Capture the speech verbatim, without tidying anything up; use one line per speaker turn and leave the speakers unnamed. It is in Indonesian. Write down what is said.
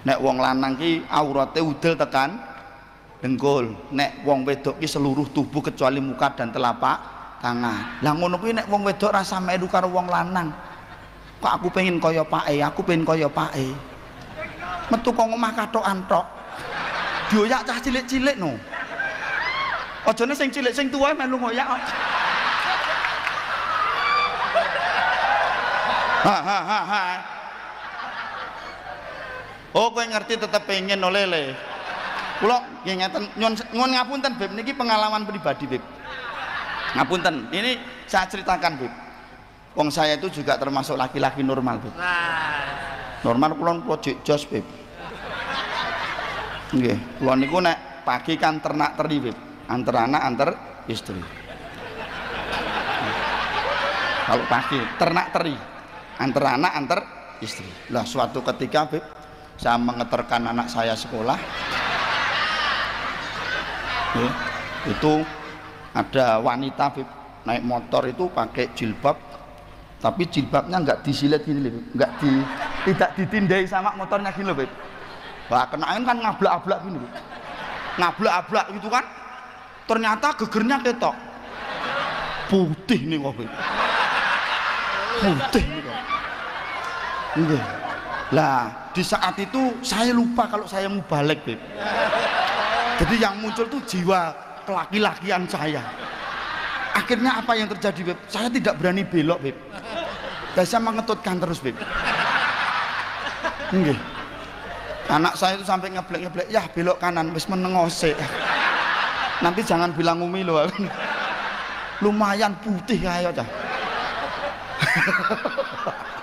Nek wong lanang ki aurate udel tekan dengkul, nek wong wedok ki seluruh tubuh kecuali muka dan telapak tangan. Lah ngono kuwi nek wong wedok rasa medu karo wong lanang. Kok aku pengen kaya pake, aku pengen kaya pake. Metu kok omah kathokan tok. Dioyak cah cilik-cilik no. Ajane sing cilik sing tuwa melu ngoyak. Ha ha ha ha. Oh, kowe ngerti tetep pengen oleh-oleh. Kula nggih ngeten nyuwun nyuwun ngapunten Beb, niki pengalaman pribadi Beb. Ngapunten, ini saya ceritakan Beb. Wong saya itu juga termasuk laki-laki normal Beb. Normal kula kula jek jos Beb. Nggih, kula niku nek pagi kan ternak teri Beb, antar anak antar istri. Kalau pagi ternak teri, antar anak antar istri. Lah suatu ketika Beb, saya mengeterkan anak saya sekolah. Ya, itu ada wanita Beb, naik motor itu pakai jilbab, tapi jilbabnya nggak disilet gini Beb, nggak di, tidak ditindai sama motornya gini Beb. Wah, kena angin kan ngablak-ablak gini Beb, ngablak-ablak gitu kan, ternyata gegernya ketok putih nih kok Beb, putih nih kok. Ini lah, di saat itu saya lupa kalau saya mau balik Beb. Jadi yang muncul tuh jiwa kelaki-lakian saya. Akhirnya apa yang terjadi Beb? Saya tidak berani belok Beb. Dan saya mengetutkan terus Beb. Nggih. Anak saya itu sampai ngeblek-ngeblek, ya belok kanan wis menengose. Nanti jangan bilang Umi loh. Lumayan putih kayak aja.